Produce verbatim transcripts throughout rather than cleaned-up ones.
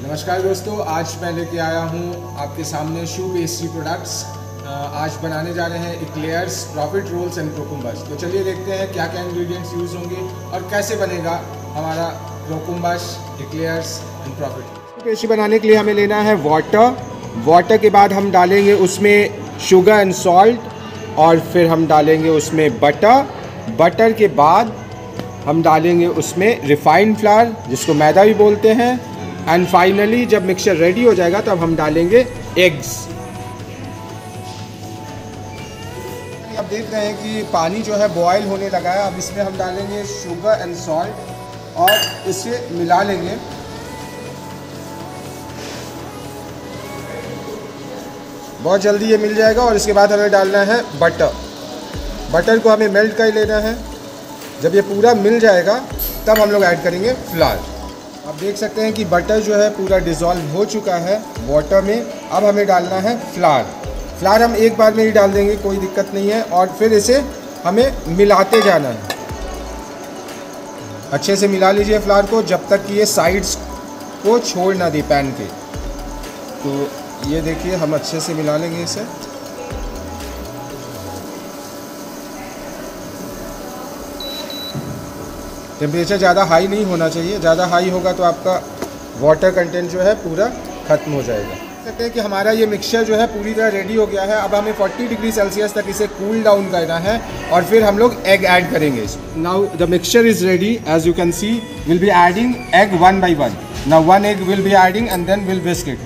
नमस्कार दोस्तों, आज मैं लेके आया हूँ आपके सामने शू पेस्ट्री प्रोडक्ट्स। आज बनाने जा रहे हैं eclairs, profiteroles and croquembouche. तो चलिए देखते हैं क्या क्या इंग्रेडिएंट्स यूज़ होंगे और कैसे बनेगा हमारा croquembouche, eclairs and profit. Pastry बनाने के लिए हमें लेना है वाटर। वाटर के बाद हम डालेंगे उसमें शुगर एंड सॉल्ट और फिर हम डालेंगे उसमें बटर। बटर के बाद हम डालेंगे उसमें रिफाइंड फ्लावर, जिसको मैदा भी बोलते हैं। एंड फाइनली जब मिक्सचर रेडी हो जाएगा तब हम डालेंगे एग्स। आप देख रहे हैं कि पानी जो है बॉयल होने लगा है। अब इसमें हम डालेंगे शुगर एंड सॉल्ट और इसे मिला लेंगे। बहुत जल्दी ये मिल जाएगा। और इसके बाद हमें डालना है बटर। बटर को हमें मेल्ट कर लेना है। जब ये पूरा मिल जाएगा तब हम लोग ऐड करेंगे फ्लावर। आप देख सकते हैं कि बटर जो है पूरा डिज़ोल्व हो चुका है वाटर में। अब हमें डालना है फ्लावर। फ्लावर हम एक बार में ही डाल देंगे, कोई दिक्कत नहीं है। और फिर इसे हमें मिलाते जाना है। अच्छे से मिला लीजिए फ्लावर को जब तक कि ये साइड्स को छोड़ ना दे पैन के। तो ये देखिए, हम अच्छे से मिला लेंगे इसे। टेम्परेचर ज़्यादा हाई नहीं होना चाहिए। ज़्यादा हाई होगा तो आपका वाटर कंटेंट जो है पूरा ख़त्म हो जाएगा। कहते हैं कि हमारा ये मिक्सचर जो है पूरी तरह रेडी हो गया है। अब हमें चालीस डिग्री सेल्सियस तक इसे कूल डाउन करना है और फिर हम लोग एग ऐड करेंगे। Now the mixture is ready. As you can see, will be adding egg one by one. Now one egg will be adding and then will whisk it.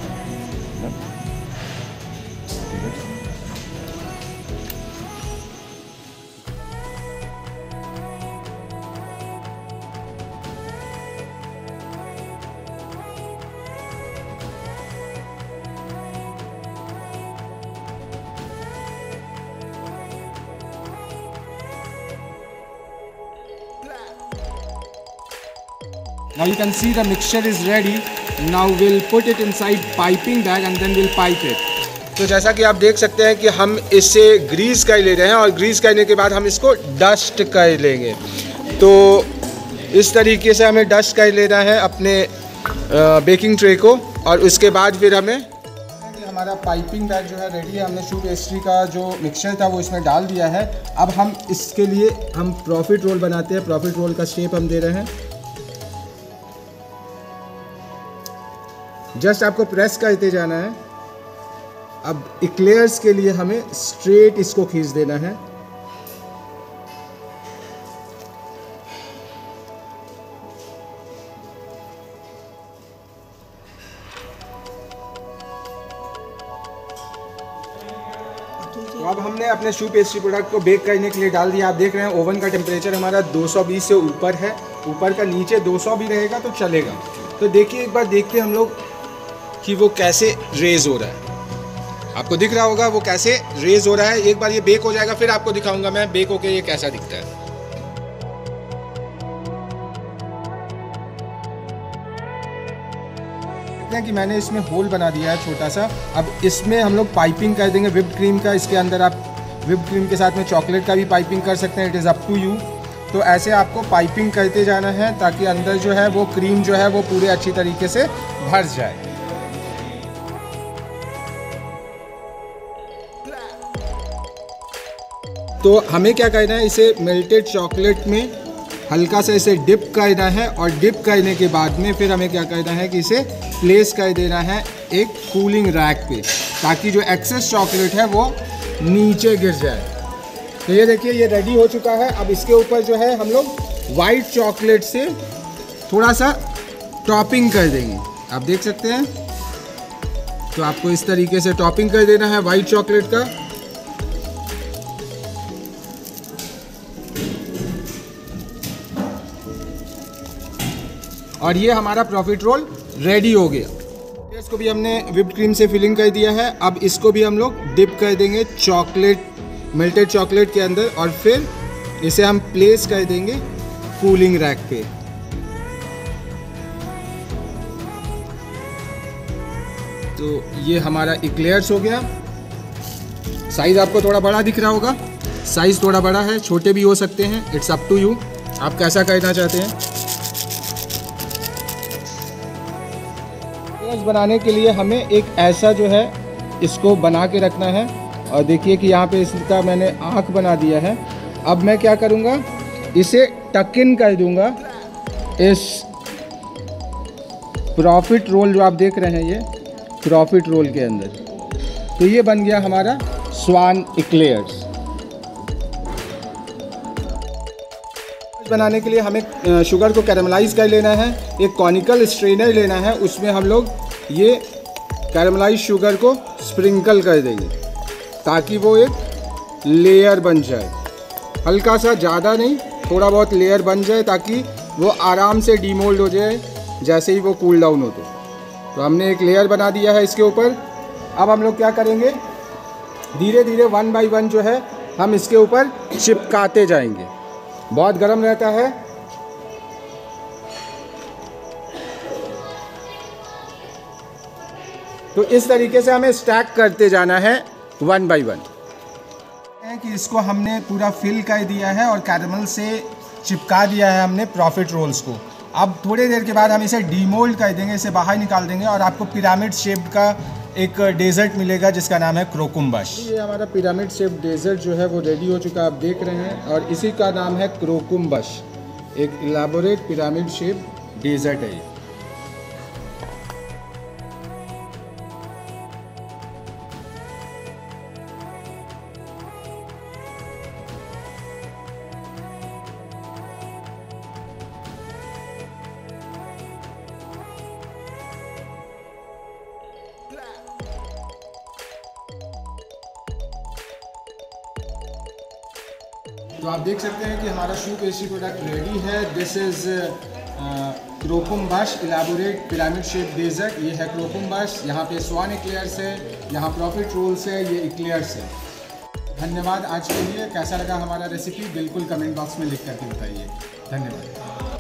Now you can see the mixture is ready. Now we'll put it inside piping bag and then we'll pipe it. तो जैसा कि आप देख सकते हैं कि हम इसे ग्रीस कर ले रहे हैं और ग्रीस करने के बाद हम इसको डस्ट कर लेंगे। तो इस तरीके से हमें डस्ट कर लेना है अपने बेकिंग ट्रे को। और उसके बाद फिर हमें हमारा पाइपिंग बैग जो है रेडी है। हमने शू पेस्ट्री का जो मिक्सचर था वो इसमें डाल दिया है। अब हम इसके लिए हम प्रॉफिट रोल बनाते हैं। प्रॉफिट रोल का शेप हम दे रहे हैं। जस्ट आपको प्रेस करते जाना है। अब इक्लेयर्स के लिए हमें स्ट्रेट इसको खींच देना है। तो अब हमने अपने शू पेस्ट्री प्रोडक्ट को बेक करने के लिए डाल दिया। आप देख रहे हैं ओवन का टेम्परेचर हमारा दो सौ बीस से ऊपर है। ऊपर का नीचे दो सौ भी रहेगा तो चलेगा। तो देखिए, एक बार देखते हैं हम लोग कि वो कैसे रेज हो रहा है। आपको दिख रहा होगा वो कैसे रेज हो रहा है। एक बार ये बेक हो जाएगा फिर आपको दिखाऊंगा मैं बेक होके ये कैसा दिखता है। देखते हैं कि मैंने इसमें होल बना दिया है छोटा सा। अब इसमें हम लोग पाइपिंग कर देंगे व्हिप्ड क्रीम का। इसके अंदर आप व्हिप्ड क्रीम के साथ में चॉकलेट का भी पाइपिंग कर सकते हैं। It is up to you. तो ऐसे आपको पाइपिंग करते जाना है ताकि अंदर जो है वो क्रीम जो है वो पूरे अच्छी तरीके से भर जाए। तो हमें क्या करना है, इसे मेल्टेड चॉकलेट में हल्का सा इसे डिप करना है। और डिप करने के बाद में फिर हमें क्या करना है कि इसे प्लेस कर देना है एक कूलिंग रैक पे, ताकि जो एक्सेस चॉकलेट है वो नीचे गिर जाए। तो ये देखिए, ये रेडी हो चुका है। अब इसके ऊपर जो है हम लोग वाइट चॉकलेट से थोड़ा सा टॉपिंग कर देंगे। आप देख सकते हैं। तो आपको इस तरीके से टॉपिंग कर देना है वाइट चॉकलेट का। और ये हमारा प्रॉफिट रोल रेडी हो गया। इसको भी हमने व्हिप्ड क्रीम से फिलिंग कर दिया है। अब इसको भी हम लोग डिप कर देंगे चॉकलेट, मेल्टेड चॉकलेट के अंदर। और फिर इसे हम प्लेस कर देंगे कूलिंग रैक पे। तो ये हमारा इक्लेयर्स हो गया। साइज़ आपको थोड़ा बड़ा दिख रहा होगा। साइज़ थोड़ा बड़ा है, छोटे भी हो सकते हैं। इट्स अप टू यू, आप कैसा करना चाहते हैं। लेयर्स बनाने के लिए हमें एक ऐसा जो है इसको बना के रखना है। और देखिए कि यहाँ पे इसका मैंने आँख बना दिया है। अब मैं क्या करूँगा, इसे टक इन कर दूँगा इस प्रॉफिट रोल जो आप देख रहे हैं, ये प्रॉफिट रोल के अंदर। तो ये बन गया हमारा स्वान इक्लेयर्स। बनाने के लिए हमें शुगर को कैरेमलाइज कर लेना है। एक कॉनिकल स्ट्रेनर लेना है, उसमें हम लोग ये कैरेमलाइज शुगर को स्प्रिंकल कर देंगे ताकि वो एक लेयर बन जाए। हल्का सा, ज़्यादा नहीं, थोड़ा बहुत लेयर बन जाए ताकि वो आराम से डीमोल्ड हो जाए जैसे ही वो कूल डाउन हो। तो, तो हमने एक लेयर बना दिया है इसके ऊपर। अब हम लोग क्या करेंगे, धीरे धीरे वन बाय वन जो है हम इसके ऊपर चिपकाते जाएंगे। बहुत गर्म रहता है। तो इस तरीके से हमें स्टैक करते जाना है वन बाय वन। कि इसको हमने पूरा फिल कर दिया है और कैरेमल से चिपका दिया है हमने प्रॉफिट रोल्स को। अब थोड़ी देर के बाद हम इसे डीमोल्ड कर देंगे, इसे बाहर निकाल देंगे और आपको पिरामिड शेप का एक डेजर्ट मिलेगा जिसका नाम है क्रोकुम्बश। ये हमारा पिरामिड शेप डेजर्ट जो है वो रेडी हो चुका है, आप देख रहे हैं, और इसी का नाम है क्रोकुम्बश। एक इलाबोरेट पिरामिड शेप डेजर्ट है ये। तो आप देख सकते हैं कि हमारा शू पेस्ट्री प्रोडक्ट रेडी है। This is croquembouche elaborate pyramid shape dessert. ये है क्रोकुम्बश, यहाँ पे स्वान इक्लेयर्स है, यहाँ प्रॉफिट रोल्स है, ये इक्लेयर्स है। धन्यवाद आज के लिए। कैसा लगा हमारा रेसिपी बिल्कुल कमेंट बॉक्स में लिख करके बताइए। धन्यवाद।